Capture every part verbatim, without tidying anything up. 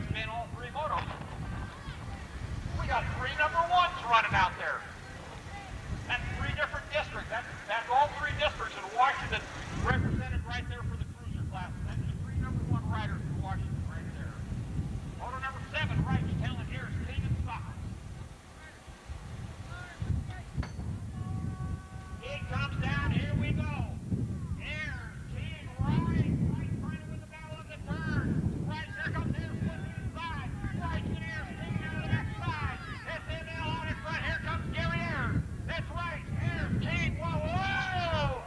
been all three motos. We got three number ones running out there. That's three different districts. That's, that's all three districts in Washington represented right there for the cruiser class. That's the three number one riders in Washington right there. Moto number seven, right, Helen Harris, King and Soccer. It comes down, here we go. Air, King, right, right, trying to win the battle of the turn. Right, there comes Air, flipping inside. Right, Air, King out of the next side. S M L out in front, here comes Gary Air. That's right, Air, King, whoa, whoa!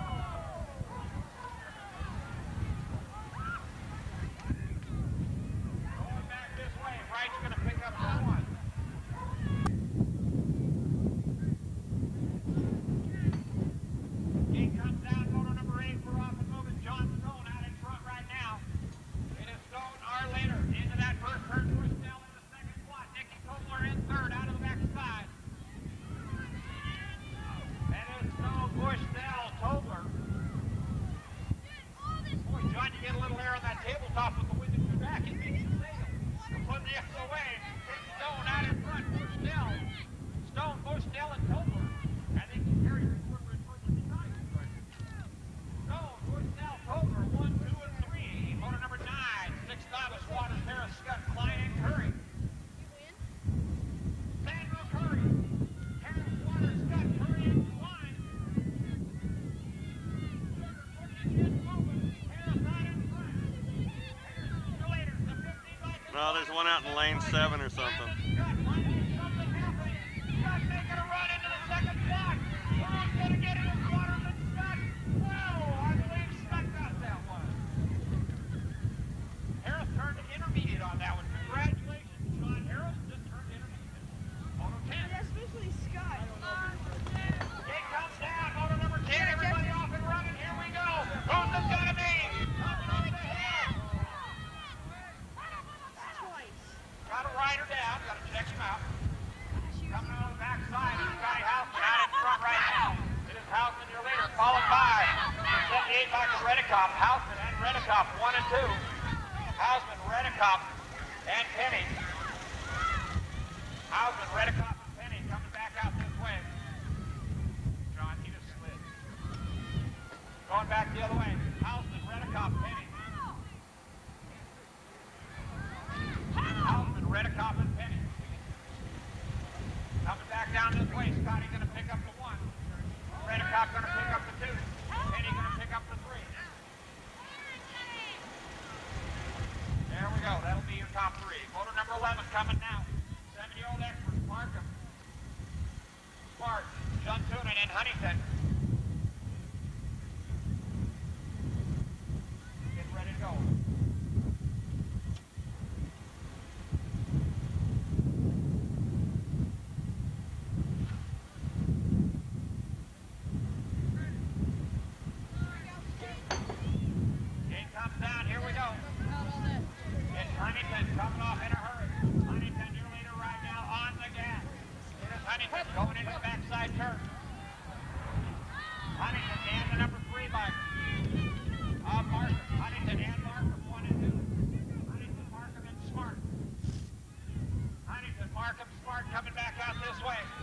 Going back this way, right's gonna pick up the one. King comes down, moto number eight, we're off and moving. John Stone out in front right now. It is Stone, our leader, into that first turn, Bushnell in the second spot. Nicky Tobler in third, out of the back side. And it's Stone, Bushnell, Tobler. Boy, John, you get a little air on that tabletop with the wind at your back. It makes you sail. Put the other way. It's Stone out in front, Bushnell. Stone, Bushnell, and Tobler. I think he carries the quarter in front of the time. Stone, Bushnell, Tobler, one, two, and three. Motor number nine, six, Thomas, Waters, Harris, Scott, Klein, and Curry. Sandra Curry. Harris, Waters, Scott, Curry, and Klein. No, there's one out in lane seven or something. Harris turned to intermediate on that one. Congratulations, Sean. Harris just turned intermediate. Moto ten. Especially Scott. Gate comes down. Moto number ten. Everybody off and running. Here we go. Who's the gonna be? Coming over the hill. Got a rider down. Got to check him out. Coming on the backside is Scotty Housman out in front right now. It is Housman, your leader, followed by seventy-eight back to Redekop. Housman and Redekop, one and two. Housman, Redekop, and Penny. Housman, Redekop, and Penny coming back out this way. John, he just slid. Going back the other way. Housman, Redekop, Penny. Housman, Redekop, and Penny. Coming back down this way. Scotty going to pick up the one. Redekop going to pick up the two. Penny going to pick up the three. There we go. That'll be your top three. Motor number eleven coming now. seventy-year-old expert, Markham. Smart, John Tunin, and Huntington. Get ready to go. Gate comes down. Here we go. It's Huntington coming off in a hurry. Huntington, your leader right now on the gas. It is Huntington going into the backside turn. Huntington and the number three bike. Uh, Markham. Huntington and Markham, one and two. Huntington, Markham, and Smart. Huntington, Markham, Smart coming back out this way.